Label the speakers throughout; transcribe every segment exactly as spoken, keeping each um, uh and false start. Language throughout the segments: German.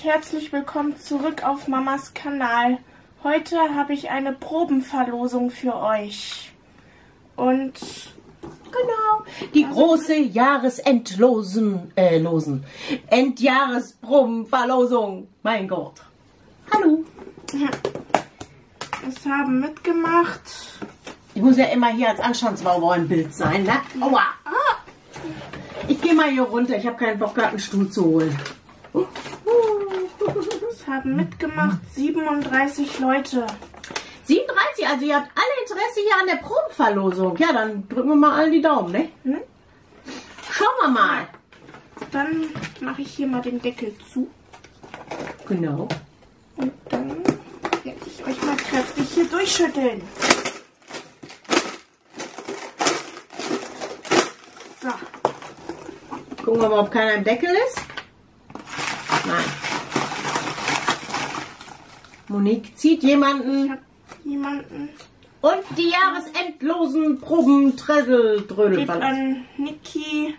Speaker 1: herzlich willkommen zurück auf Mamas Kanal. Heute habe ich eine Probenverlosung für euch. Und
Speaker 2: genau, die also, große Jahresendlosen, äh, Losen, Endjahresprobenverlosung. Mein Gott. Hallo.
Speaker 1: Es haben mitgemacht.
Speaker 2: Ich muss ja immer hier als Anstandswauwau im Bild sein, ne? Aua. Ich gehe mal hier runter. Ich habe keinen Bock gehabt, einen Stuhl zu holen.
Speaker 1: Es haben mitgemacht siebenunddreißig Leute.
Speaker 2: siebenunddreißig, also ihr habt alle Interesse hier an der Probenverlosung. Ja, dann drücken wir mal alle die Daumen, ne? Hm? Schauen wir mal.
Speaker 1: Dann mache ich hier mal den Deckel zu.
Speaker 2: Genau.
Speaker 1: Und dann werde ich euch mal kräftig hier durchschütteln. So.
Speaker 2: Gucken wir mal, ob keiner im Deckel ist. Nein. Monique zieht jemanden.
Speaker 1: Ich hab jemanden.
Speaker 2: Und die jahresendlosen Proben Tressel Drödel
Speaker 1: Geht an Niki.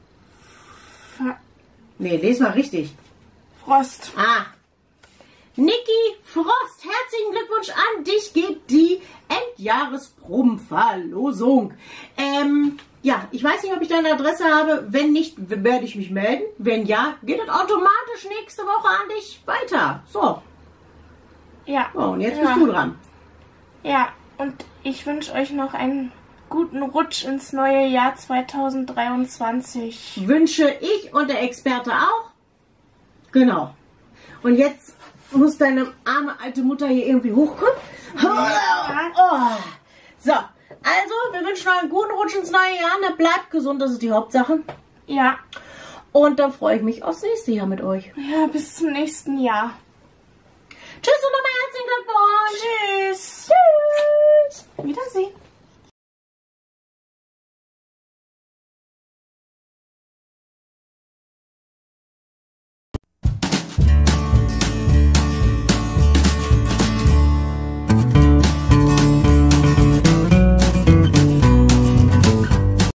Speaker 2: Nee, les mal richtig.
Speaker 1: Frost.
Speaker 2: Ah. Niki Frost, herzlichen Glückwunsch an dich, geht die Endjahresprobenverlosung. Ähm, ja, ich weiß nicht, ob ich deine Adresse habe. Wenn nicht, werde ich mich melden. Wenn ja, geht es automatisch nächste Woche an dich weiter. So.
Speaker 1: Ja.
Speaker 2: Oh, und jetzt
Speaker 1: ja.
Speaker 2: bist du dran.
Speaker 1: Ja, und ich wünsche euch noch einen guten Rutsch ins neue Jahr zweitausenddreiundzwanzig.
Speaker 2: Wünsche ich und der Experte auch. Genau. Und jetzt muss deine arme alte Mutter hier irgendwie hochkommen.
Speaker 1: Ja.
Speaker 2: Oh. So, also, wir wünschen euch einen guten Rutsch ins neue Jahr. Ne? Bleibt gesund, das ist die Hauptsache.
Speaker 1: Ja.
Speaker 2: Und dann freue ich mich aufs nächste Jahr mit euch.
Speaker 1: Ja, bis zum nächsten Jahr.
Speaker 2: Tschüss und nochmal herzlichen Glückwunsch.
Speaker 1: Tschüss.
Speaker 2: Tschüss.